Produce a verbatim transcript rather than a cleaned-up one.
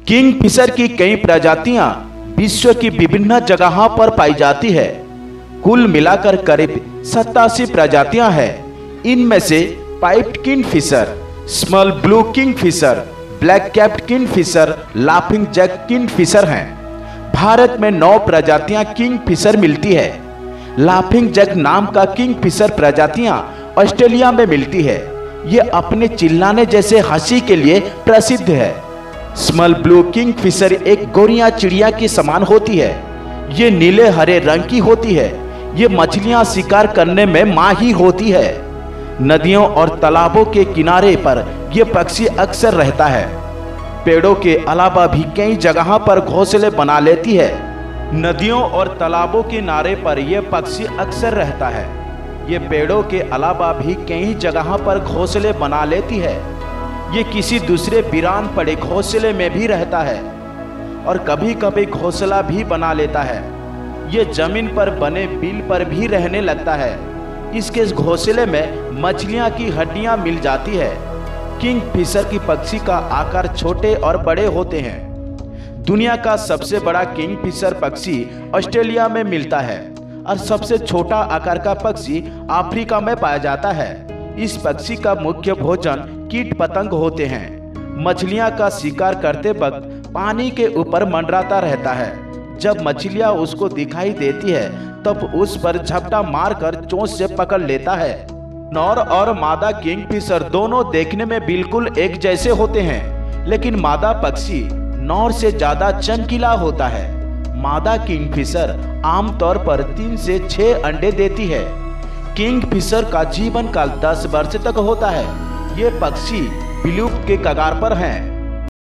Kingfisher की कई प्रजातियां विश्व की विभिन्न जगहों पर पाई जाती है। कुल मिलाकर करीब सत्तासी प्रजातियां हैं। इनमें से pied kingfisher, small blue kingfisher, black capped kingfisher, laughing jack kingfisher हैं। भारत में नौ प्रजातियां किंगफिशर मिलती है। लाफिंग जैक नाम का किंगफिशर प्रजातियां ऑस्ट्रेलिया में मिलती है। ये अपने चिल्लाने जैसे हंसी के लिए प्रसिद्ध है। स्मॉल ब्लू किंगफिशर एक गोरिया चिड़िया के समान होती है। ये नीले हरे रंग की होती है। ये मछलियां शिकार करने में माहिर होती है। नदियों और तालाबों के किनारे पर यह पक्षी अक्सर रहता है। पेड़ों के अलावा भी कई जगहों पर घोंसले बना लेती है। नदियों और तालाबों के किनारे पर यह पक्षी अक्सर रहता है। ये पेड़ों के अलावा भी कई जगहों पर घोंसले बना लेती है। ये किसी दूसरे वीरान पड़े घोंसले में भी रहता है और कभी कभी घोंसला भी बना लेता है। ये जमीन पर बने बिल पर भी रहने लगता है। इसके घोंसले में मछलियां की हड्डियां मिल जाती है। किंगफिशर की पक्षी का आकार छोटे और बड़े होते हैं। दुनिया का सबसे बड़ा किंगफिशर पक्षी ऑस्ट्रेलिया में मिलता है और सबसे छोटा आकार का पक्षी अफ्रीका में पाया जाता है। इस पक्षी का मुख्य भोजन कीट पतंग होते हैं। मछलियां का शिकार करते वक्त पानी के ऊपर मंडराता रहता है। जब मछलियां उसको दिखाई देती है तब उस पर झपटा मारकर चोंच से पकड़ लेता है। नर और मादा किंगफिशर दोनों देखने में बिल्कुल एक जैसे होते हैं, लेकिन मादा पक्षी नर से ज्यादा चमकीला होता है। मादा किंगफिशर आमतौर पर तीन से छह अंडे देती है। किंगफिशर का जीवन काल दस वर्ष तक होता है। ये पक्षी विलुप्त के कगार पर हैं।